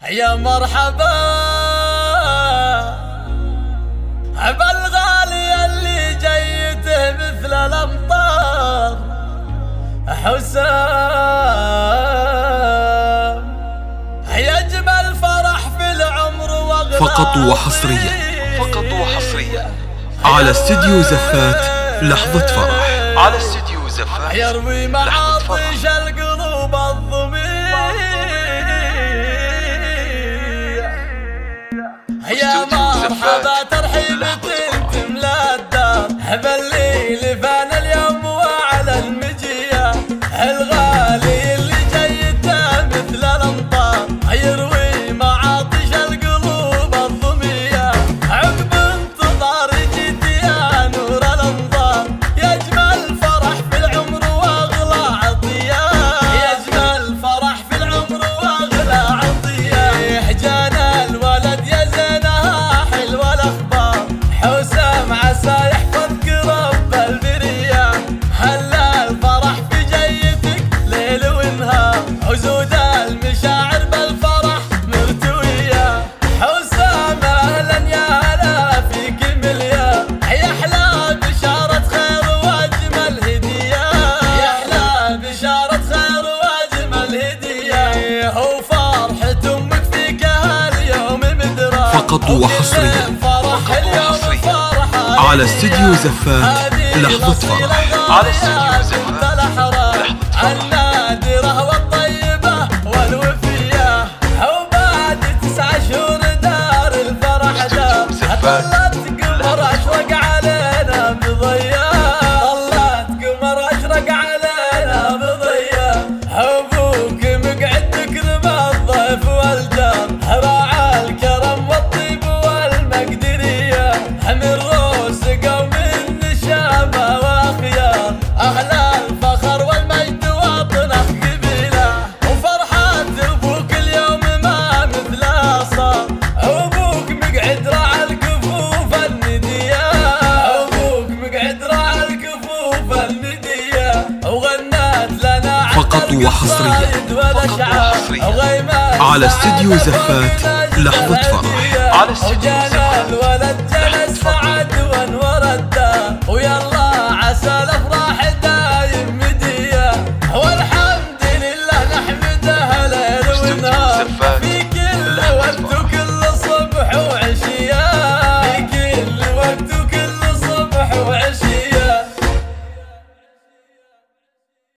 يا مرحبا بالغالي اللي جيته مثل الامطار حسام. يجمل فرح في العمر واغلى فقط وحصريا على استديو زفات لحظة فرح. على استديو زفات يروي معاطش القلوب الضمير. يا مرحبا ترحيبة تملا الدار بالليل فان اليوم وعلى المجية. الغالي اللي جيته مثل الامطار يروي معاطش القلوب الضمية. عقب انتظار جيت يا نور الانظار يجمل فرح في العمر واغلى عطية. يجمل فرح في العمر واغلى عطية. جانا الولد يا زينها حلوة الاخبار حسام عسى يحفظك رب البرية. هلا الفرح في جيتك ليل ونهار عزود المشاعر بالفرح مرتوية. حسام اهلا يا هلا فيك مليار. يحلى بشارة خير واجمل هدية. يحلى بشارة خير واجمل هدية. هو فرحة امك فيك هاليوم مدرار. فقط وحصريا على استديو زفات لحظة فرح. على استديو زفات لحظة فرح. النادرة والطيبة والوفية. وبعد 9 شهور دار الفرح دار. طلت قمر اشرق علينا بضياء. طلت قمر اشرق علينا بضياء. ابوك مقعد تكرم الضيف والجار. راعى الكرم والطيب والمقدرية. من روس قوم النشامة واخيار. اهلا الفخر والمجد وطنه قبيله. وفرحة ابوك اليوم ما مثلها صار. ابوك مقعد راعى الكفوف الندية. ابوك مقعد راعى الكفوف الندية. وغنت لنا فقط وحصريا على استديو زفات لحظة فرح. على استديو زفات الولد جلس سعد وانور الدار. ويلا عسى